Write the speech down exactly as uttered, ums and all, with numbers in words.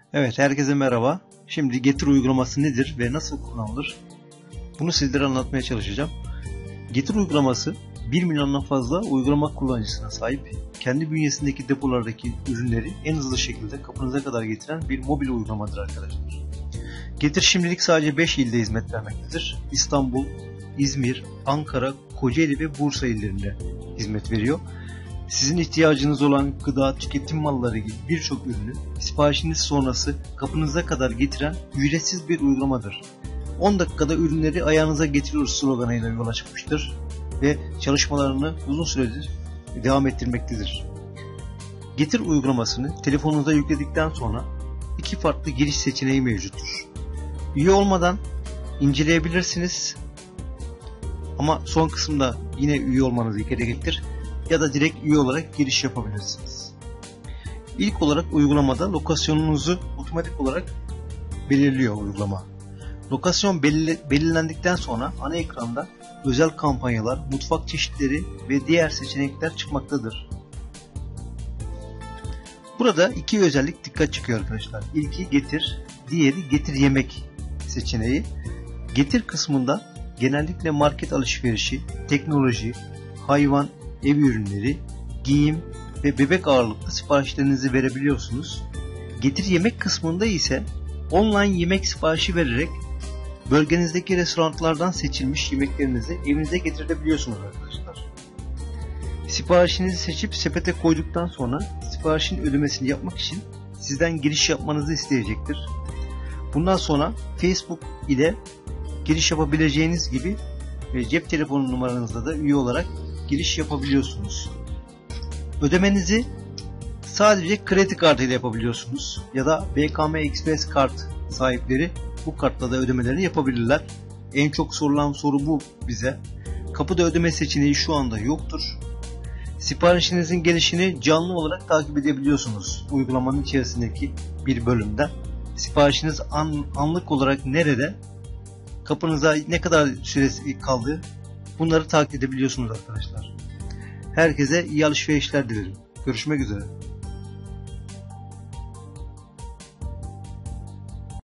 Evet, herkese merhaba. Şimdi Getir uygulaması nedir ve nasıl kullanılır? Bunu sizlere anlatmaya çalışacağım. Getir uygulaması bir milyondan fazla uygulama kullanıcısına sahip, kendi bünyesindeki depolardaki ürünleri en hızlı şekilde kapınıza kadar getiren bir mobil uygulamadır arkadaşlar. Getir şimdilik sadece beş ilde hizmet vermektedir. İstanbul, İzmir, Ankara, Kocaeli ve Bursa illerinde hizmet veriyor. Sizin ihtiyacınız olan gıda, tüketim malları gibi birçok ürünü siparişiniz sonrası kapınıza kadar getiren ücretsiz bir uygulamadır. on dakikada ürünleri ayağınıza getiriyoruz sloganıyla yola çıkmıştır ve çalışmalarını uzun süredir devam ettirmektedir. Getir uygulamasını telefonunuza yükledikten sonra iki farklı giriş seçeneği mevcuttur. Üye olmadan inceleyebilirsiniz ama son kısımda yine üye olmanız gerekir. Ya da direkt üye olarak giriş yapabilirsiniz. İlk olarak uygulamada lokasyonunuzu otomatik olarak belirliyor uygulama. Lokasyon belirlendikten sonra ana ekranda özel kampanyalar, mutfak çeşitleri ve diğer seçenekler çıkmaktadır. Burada iki özellik dikkat çıkıyor arkadaşlar. İlki getir, diğeri getir yemek seçeneği. Getir kısmında genellikle market alışverişi, teknoloji, hayvan, ev ürünleri, giyim ve bebek ağırlıklı siparişlerinizi verebiliyorsunuz. Getir yemek kısmında ise online yemek siparişi vererek bölgenizdeki restoranlardan seçilmiş yemeklerinizi evinize getirebiliyorsunuz arkadaşlar. Siparişinizi seçip sepete koyduktan sonra siparişin ödemesini yapmak için sizden giriş yapmanızı isteyecektir. Bundan sonra Facebook ile giriş yapabileceğiniz gibi cep telefonu numaranızda da üye olarak giriş yapabiliyorsunuz. Ödemenizi sadece kredi kartı ile yapabiliyorsunuz ya da B K M Express kart sahipleri bu kartla da ödemelerini yapabilirler. En çok sorulan soru bu bize. Kapıda ödeme seçeneği şu anda yoktur. Siparişinizin gelişini canlı olarak takip edebiliyorsunuz uygulamanın içerisindeki bir bölümde. Siparişiniz an, anlık olarak nerede, kapınıza ne kadar süresi kaldı, bunları takip edebiliyorsunuz arkadaşlar. Herkese iyi alışverişler dilerim. Görüşmek üzere.